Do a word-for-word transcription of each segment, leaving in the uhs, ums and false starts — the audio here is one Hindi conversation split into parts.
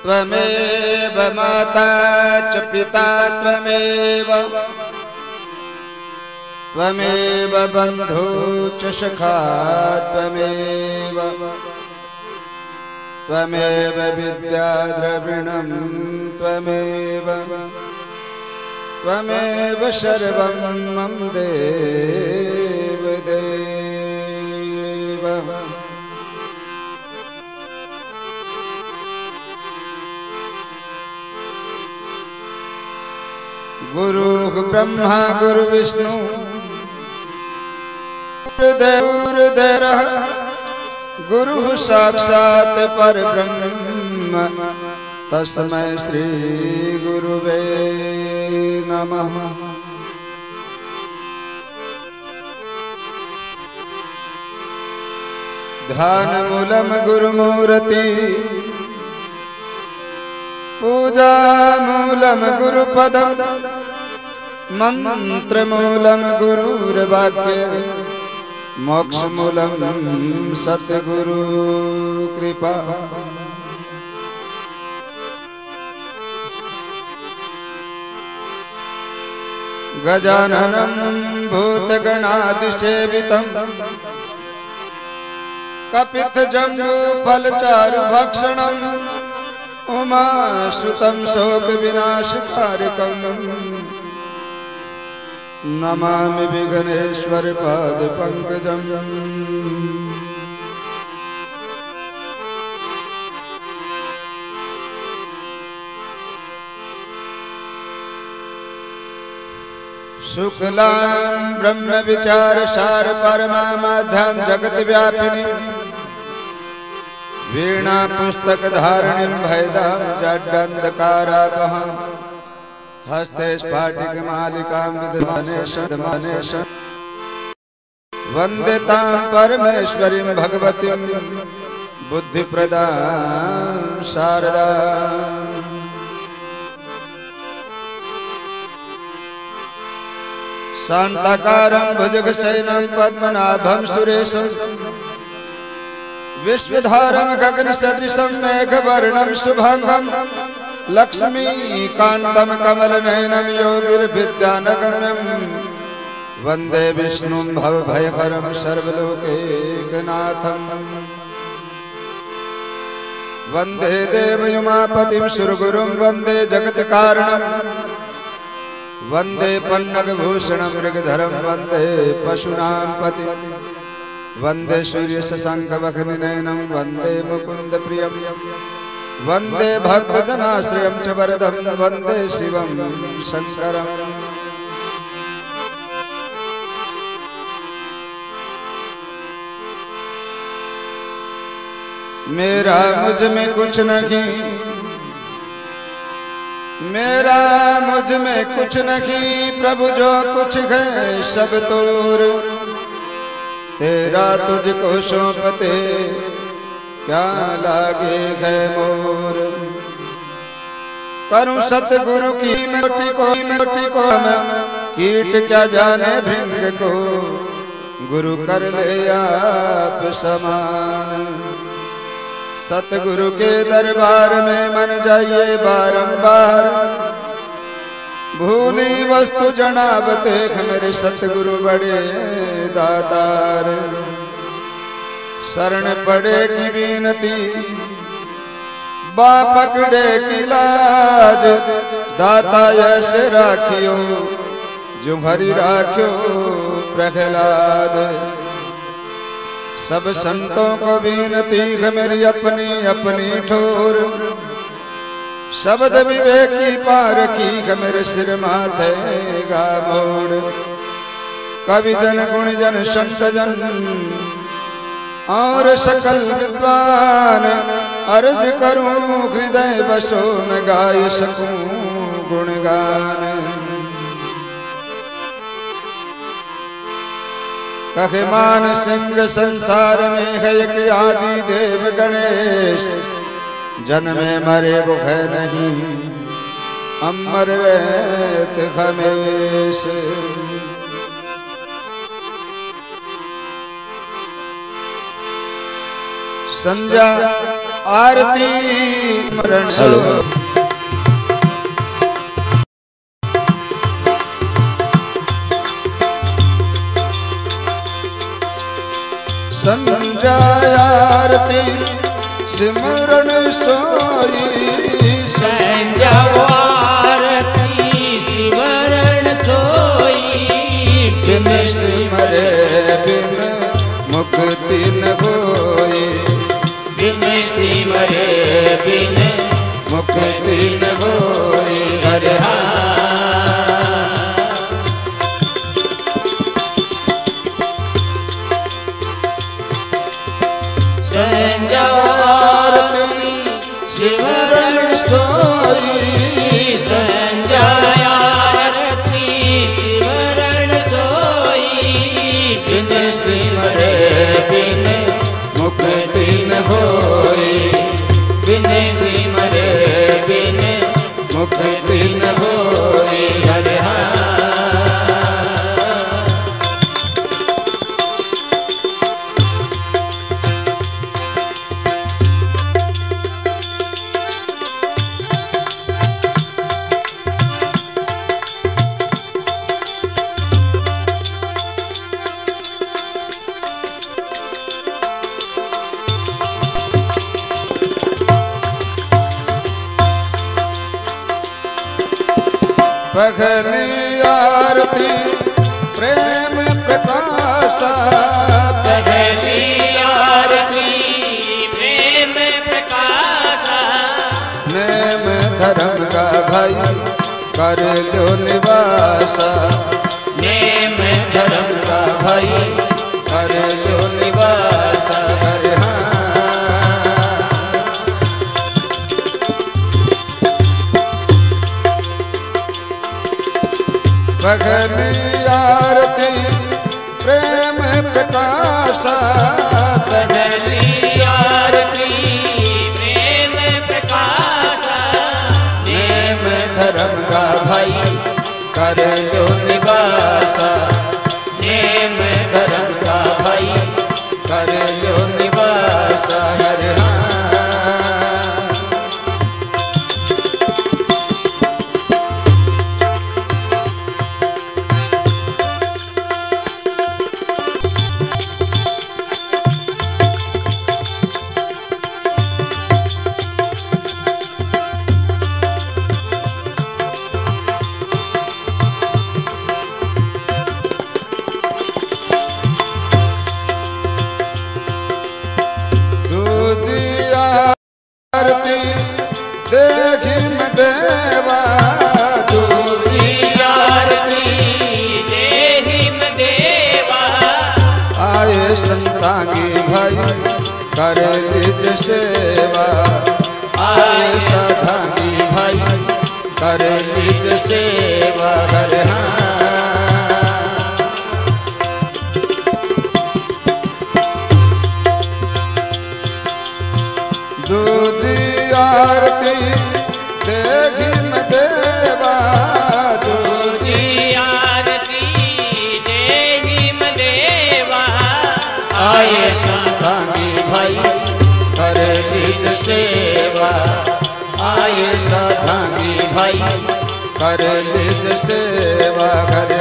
त्वमेव माता च पिता त्वमेव त्वमेव बन्धु च सखा त्वमेव त्वमेव विद्या द्रविणं त्वमेव त्वमेव सर्वं मम देव देव। गुरुः ब्रह्मा गुरुर्विष्णु गुरुर्देवः गुरुः साक्षात् परब्रह्म तस्मै श्री गुरुवे नमः। ध्यानमूलं गुरुमूर्ति पूजामूलं गुरुपदं मंत्रमूलं गुरुर्वाक्य मोक्षमूलं सद्गुरु कृपा। गजाननं भूतगणादिसेवितं कपित्थजम्बूफलचारुभक्षणं उमासुतं शोकविनाशकारकं नमामि विघ्नेश्वर पादपङ्कजं। शुक्लां ब्रह्म विचार सार परमामाद्यां जगत व्यापिनी वीणा पुस्तक धारणीं भैदां जड्डन्धकारापहां हस्ते स्फाटिक मालिकां विद्यमानेश वन्दे तां परमेश्वरीं भगवतीं बुद्धिप्रदां शारदाम्। शान्ताकारं भुजगशयनं पद्मनाभं सुरेशं विश्वधारं गगनसदृशं मेघवर्णं शुभांगं लक्ष्मीकान्तं कमलनयनं योगिर्विद्यानगम्यं वन्दे विष्णुं भवभयहरं सर्वलोकैकनाथं। वन्दे देवयुमापतिं सुरगुरुं वन्दे जगत्कारणं वन्दे पन्नगभूषणं मृगधरं वन्दे पशूनां पतिं वन्दे सूर्यशशाङ्कवह्निनयनं वन्दे मुकुन्दप्रियं वन्दे भक्तजनाश्रयं च वरदं वन्दे शिवं शङ्करम्। मेरा मुझ में कुछ नहीं मेरा मुझ में कुछ नहीं प्रभु जो कुछ है सब तोर तेरा तुझको सौंपते क्या लागे है मोर। करूं सतगुरु की मोटी को मोटी को मैं कीट क्या जाने भृंग को गुरु कर ले आप समान। सतगुरु के दरबार में मन जाइए बारंबार भूली वस्तु जनावते मेरे सतगुरु बड़े दातार। शरण पड़े की बीनती बा पकड़े की लाज दाता ऐसे राखियो जो हरि राख्यो प्रहलाद। सब संतों को बीनती है मेरी अपनी अपनी ठोर शब्द विवेकी पार की है मेरे सिर माथे गा मोड़। कवि जन गुण जन संत जन और सकल विद्वान अर्ज करूं हृदय बसो में गाय सकूं गुणगान। कहे मान सिंह संसार में है एक आदि देव गणेश जन्मे मरे वो है नहीं अमर रहत हमेश। संज्ञा आरती मरण सो संजय आरती सिमरन सोई संजय आरती सिमरन सोई बिन सिमरे बिन मुक्ति न होई बिन सिमरे बिन मुक्ति न होई हर संजय आरती सिमरन सोई संजय आरती सिमरन सोई बिन सिमरे बिन मुक्ति न होई बिन सिमरे बिन मुक्ति न होई हर पगली आरती प्रेम प्रकाशा पगली आरती प्रेम प्रकाशा नेम धर्म का भाई कर लो निवासा नेम धर्म का भाई कर लो निवासा घर पगली आरती प्रेम प्रकाशा पगली आरती प्रेम प्रकाशा नेम धर्म का भाई कर लो निवासा नेम धर्म का भाई कर लो निवासा हर देखी मैं देवा दूरी आरती देहि में देवा आए संतांगी भाई कर लीज सेवा आए साधांगी भाई कर लीज सेवा घर दूधी आरती देखी मैं देवा दूधी आरती देहि में देवा आए साधांगी भाई कर लीज सेवा आए साधांगी भाई कर लीज सेवा घर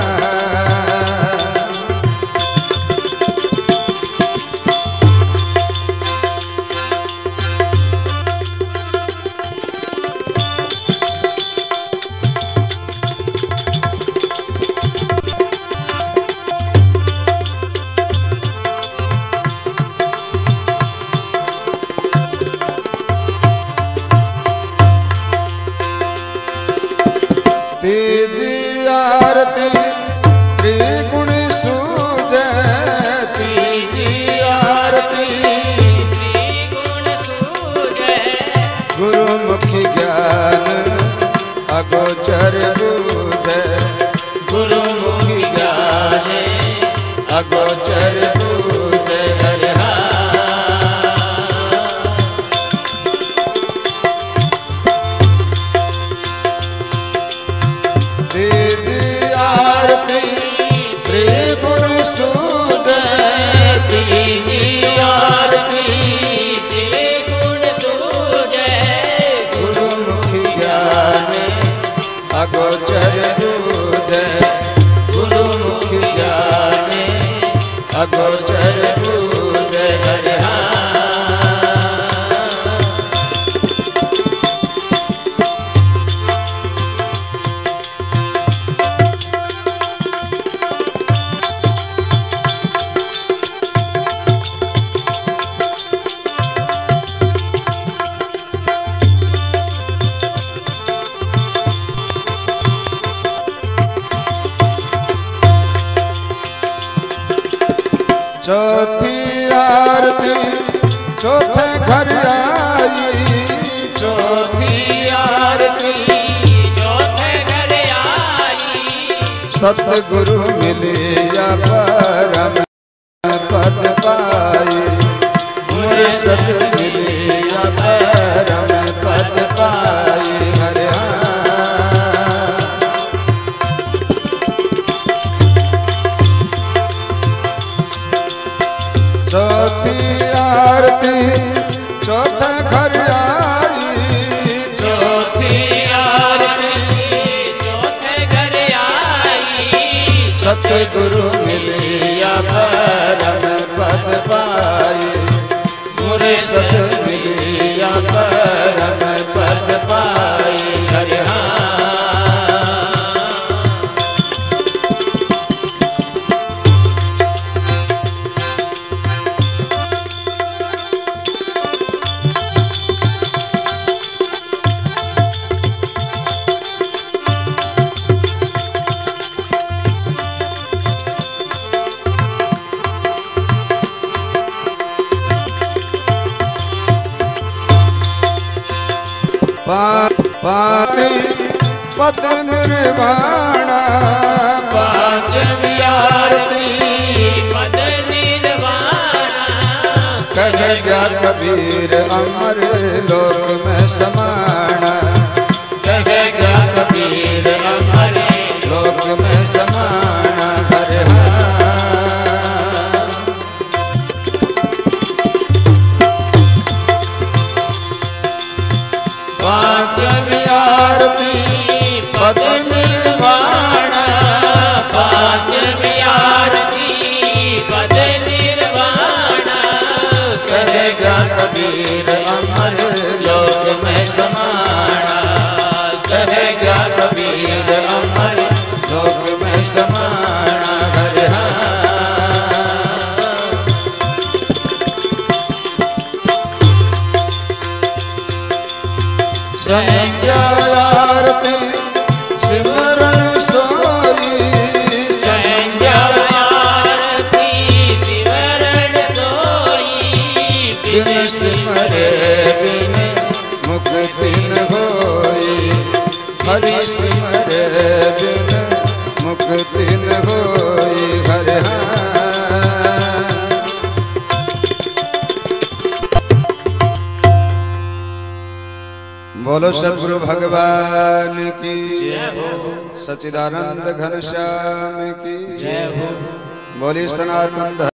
तीजी आरती त्रिगुण सूझे तीजी आरती त्रिगुण सूझे गुरुमुखी ज्ञान अगोचर बूझे गुरुमुखी ज्ञान अगोचर बूझे हर तीजी आरती चौथी आरती चौथे घर आई, चौथी आरती चौथे घर आई। सतगुरु मिलिया परम पद पाई, मुर्शद मिलिया परम पद पाई। हरे चौथी आरती चौथे घर आई, चौथी आरती चौथे घर आई। सतगुरु मिलिया परम पद पाई, मुर्शद मिलिया परम पद पाई। हरे पाती पद निर्वाणा, पांचवी आरती पद निर्वाणा। कह गया कबीर अमर लोक में समाना, कह गया कबीर अमर लोक में समाना। हरे पांचवी आरती पद निर्वाणा, पांचवी आरती पद निर्वाणा। कहेगा कबीर अमर लोक में समाना, कहेगा कबीर अमर लोक में समाना। हरे संज्ञा आरती सिमरन सोई, संज्ञा आरती सिमरन सोई। बिन सिमरे बिन मुक्ति न होई, हरि सिमरे बिन मुक्ति न होई। हरे बोलो सद्गुरु भगवान की, सच्चिदानंद घनश्याम की, बोली सनातन